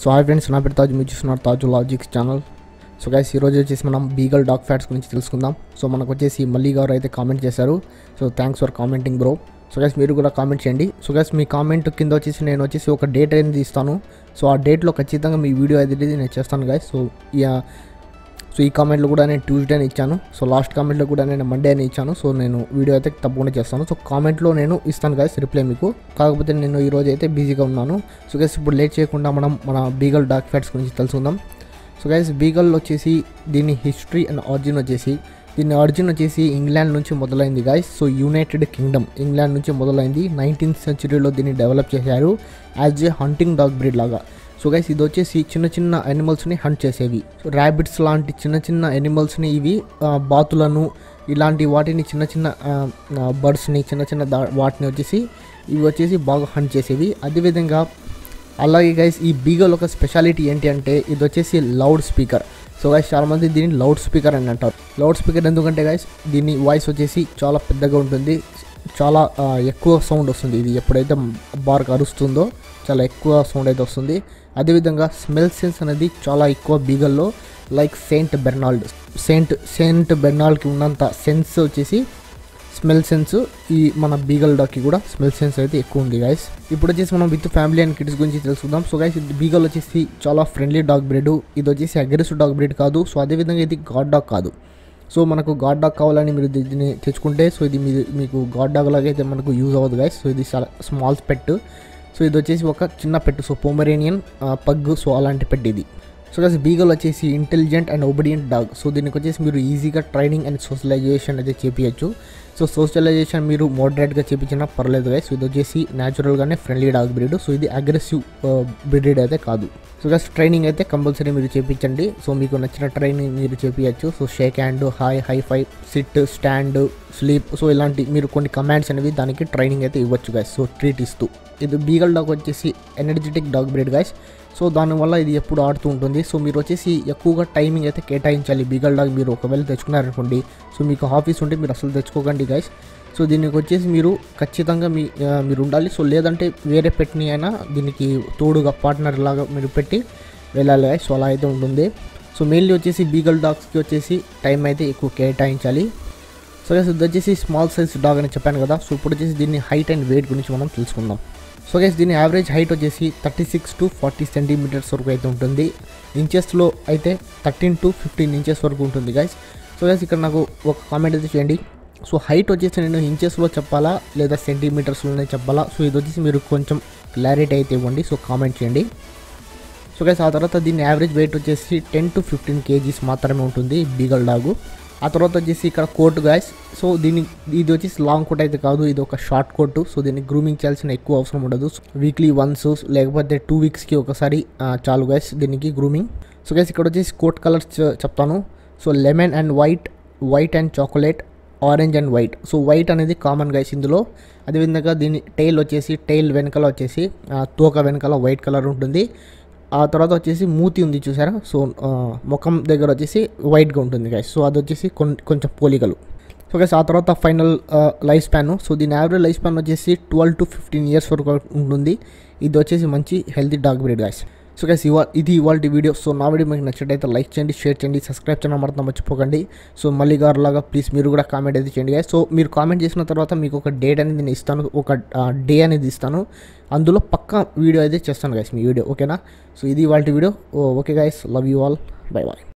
So hi friends, నా పేరు తాజు, మీరు చూస్తున్నారు Taju logics channel. So guys, ఈరోజు వచ్చేసి మనం బీగల్ డాగ్ ఫ్యాట్స్ గురించి తెలుసుకుందాం. సో మనకు వచ్చేసి మల్లి గారు అయితే కామెంట్ చేశారు. So thanks for commenting bro. So guys, మీరు కూడా కామెంట్ చేయండి. సో గైస్, మీ కామెంట్ కింద వచ్చేసి నేను వచ్చేసి ఒక డేట్ అనేది ఇస్తాను. సో ఆ డేట్లో ఖచ్చితంగా మీ వీడియో అనేది నేను చేస్తాను గైస్. సో ఈ కామెంట్లో కూడా నేను ట్యూస్డే అని ఇచ్చాను. సో లాస్ట్ కామెంట్లో కూడా నేను మండే అని ఇచ్చాను. సో నేను వీడియో అయితే తప్పకుండా చేస్తాను. సో కామెంట్లో నేను ఇస్తాను గైస్ రిప్లై మీకు. కాకపోతే నేను ఈరోజు అయితే బిజీగా ఉన్నాను. సో గైస్, ఇప్పుడు లేట్ చేయకుండా మనం మన బీగల్ డాగ్ ఫ్యాట్స్ గురించి తెలుసుకుందాం. సో గైస్, బీగల్ వచ్చేసి దీని హిస్టరీ అండ్ ఆరిజిన్ వచ్చేసి ఇంగ్లాండ్ నుంచి మొదలైంది guys. So United Kingdom England నుంచి మొదలైంది. 19th centuryలో దీన్ని డెవలప్ చేశారు as a hunting dog breed లాగా. సో గైస్, ఇది వచ్చేసి చిన్న చిన్న యానిమల్స్ని హంట్ చేసేవి. సో ర్యాబిట్స్ లాంటి చిన్న చిన్న యానిమల్స్ని ఇవి బాతులను ఇలాంటి వాటిని చిన్న చిన్న బర్డ్స్ని వాటిని వచ్చేసి ఇవి వచ్చేసి బాగా హంట్ చేసేవి. అదేవిధంగా అలాగే గైస్, ఈ బీగల్ ఒక స్పెషాలిటీ ఏంటి అంటే ఇది వచ్చేసి లౌడ్ స్పీకర్. సో గైస్, చాలామంది దీన్ని లౌడ్ స్పీకర్ అని అంటారు. లౌడ్ స్పీకర్ ఎందుకంటే గైస్, దీని వాయిస్ వచ్చేసి చాలా పెద్దగా ఉంటుంది, చాలా ఎక్కువ సౌండ్ వస్తుంది. ఇది ఎప్పుడైతే బార్క్ అరుస్తుందో చాలా ఎక్కువ సౌండ్ అయితే వస్తుంది. అదేవిధంగా స్మెల్ సెన్స్ అనేది చాలా ఎక్కువ బీగల్లో. లైక్ సెయింట్ బెర్నాల్డ్కి ఉన్నంత సెన్స్ వచ్చేసి స్మెల్ సెన్స్ ఈ మన బీగల్ డాగ్కి కూడా స్మెల్ సెన్స్ అయితే ఎక్కువ ఉంది గైస్. ఇప్పుడు వచ్చేసి మనం విత్ ఫ్యామిలీ అండ్ కిడ్స్ గురించి తెలుసుకుందాం. సో గైస్, బీగల్ వచ్చేసి చాలా ఫ్రెండ్లీ డాగ్ బ్రీడ్. ఇది వచ్చేసి అగ్రెసివ్ డాగ్ బ్రీడ్ కాదు. సో అదేవిధంగా ఇది గాడ్ డాగ్ కాదు. సో మనకు గాడ్ డాగ్ కావాలని మీరు దీన్ని తెచ్చుకుంటే సో ఇది మీకు గాడ్ డాగ్ లాగా అయితే మనకు యూజ్ అవ్వదు గైస్. సో ఇది చాలా స్మాల్ పెట్. సో ఇది వచ్చేసి ఒక చిన్న pet. So Pomeranian pug, so అలాంటి పెట్ ఇది. సో గైస్, బీగల్ వచ్చేసి intelligent and obedient dog. So దీనికి వచ్చేసి మీరు ఈజీగా ట్రైనింగ్ అండ్ సోషలైజేషన్ అయితే చేపించచ్చు. సో సోషలైజేషన్ మీరు మోడరేట్గా చేపించినా పర్లేదు గైస్. ఇది వచ్చేసి న్యాచురల్గానే ఫ్రెండ్లీ డాగ్ బ్రీడ్. సో ఇది అగ్రెసివ్ బ్రీడ్ అయితే కాదు. సో గైస్, ట్రైనింగ్ అయితే కంపల్సరీ మీరు చేయించండి. సో మీకు నచ్చిన ట్రైనింగ్ మీరు చేపించచ్చు. So shake hand, high five, sit, stand, sleep, so ఇలాంటి మీరు కొన్ని కమాండ్స్ అనేవి దానికి ట్రైనింగ్ అయితే ఇవ్వచ్చు గైస్. సో ట్రీట్ ఇస్తూ. ఇది బీగల్ డాగ్ వచ్చేసి energetic dog breed guys. So దానివల్ల ఇది ఎప్పుడు ఆడుతూ ఉంటుంది. సో మీరు వచ్చేసి ఎక్కువగా టైమింగ్ అయితే కేటాయించాలి. బీగల్ డాగ్ మీరు ఒకవేళ తెచ్చుకున్నారనుకోండి, సో మీకు ఆఫీస్ ఉంటే మీరు అసలు తెచ్చుకోకండి గైస్. సో దీనికి వచ్చేసి మీరు ఖచ్చితంగా మీరు ఉండాలి. సో లేదంటే వేరే పెట్ని అయినా దీనికి తోడుగా పార్ట్నర్ లాగా మీరు పెట్టి వెళ్ళాలి గైస్. సో అలా అయితే ఉంటుంది. సో మెయిన్లీ వచ్చేసి బీగల్ డాగ్స్కి వచ్చేసి టైం అయితే ఎక్కువ కేటాయించాలి. సో గైస్, ఇది వచ్చేసి స్మాల్ సైజ్ డాగ్ అని చెప్పాను కదా. సో ఇప్పుడు వచ్చేసి దీన్ని హైట్ అండ్ వెయిట్ గురించి మనం తెలుసుకుందాం. సో గైస్, దీని యావరేజ్ హైట్ వచ్చేసి 36 to 40 centimeters వరకు అయితే ఉంటుంది. ఇంచెస్లో అయితే 13 to 15 inches వరకు ఉంటుంది గైస్. సో గైస్, ఇక్కడ నాకు ఒక కామెంట్ అయితే చేయండి. సో హైట్ వచ్చేసి నేను ఇంచెస్లో చెప్పాలా లేదా సెంటీమీటర్స్లోనే చెప్పాలా? సో ఇది వచ్చేసి మీరు కొంచెం క్లారిటీ అయితే ఇవ్వండి. సో కామెంట్ చేయండి. సో గైస్, ఆ తర్వాత దీని యావరేజ్ వెయిట్ వచ్చేసి 10 to 15 kgs మాత్రమే ఉంటుంది బీగల్ డాగు. ఆ తర్వాత వచ్చేసి ఇక్కడ కోట్ గైస్. సో ఇది వచ్చేసి లాంగ్ కోట్ అయితే కాదు, ఇది ఒక షార్ట్ కోట్. సో దీన్ని గ్రూమింగ్ చేయాల్సిన ఎక్కువ అవసరం ఉండదు. వీక్లీ వన్స్ లేకపోతే 2 weeksకి ఒకసారి చాలు గైస్ దీనికి గ్రూమింగ్. సో గైస్, ఇక్కడ వచ్చేసి కోట్ కలర్స్ చెప్తాను. So lemon and white and chocolate, orange and white. So white అనేది కామన్ గైస్ ఇందులో. అదేవిధంగా దీని టైల్ వెనకాల వచ్చేసి తోక వెనకాల వైట్ కలర్ ఉంటుంది. ఆ తర్వాత వచ్చేసి మూతి ఉంది చూసారా. సో ముఖం దగ్గర వచ్చేసి వైట్గా ఉంటుంది గైస్. సో అది వచ్చేసి కొంచెం పోలికలు. సో గైస్, ఆ తర్వాత ఫైనల్ లైఫ్ స్పాన్. సో దీని యావరేజ్ లైఫ్ స్పాన్ వచ్చేసి 12 to 15 years వరకు ఉంటుంది. ఇది వచ్చేసి మంచి healthy dog breed guys. So guys, ఇది ఇవాళ వీడియో. సో నా వీడియో మీకు నచ్చినట్టయితే లైక్ చేయండి, షేర్ చేయండి, సబ్స్క్రైబ్ చేయడం మాత్రం మర్చిపోకండి. సో మళ్ళీ గారులాగా ప్లీజ్ మీరు కూడా కామెంట్ అయితే చేయండి గైస్. సో మీరు కామెంట్ చేసిన తర్వాత మీకు ఒక డేట్ అనేది నేను ఇస్తాను, ఒక డే అనేది ఇస్తాను. అందులో పక్కా వీడియో అయితే చేస్తాను గైస్, మీ వీడియో ఓకేనా? సో ఇది ఇవాళ video. Okay guys, love you all, bye bye.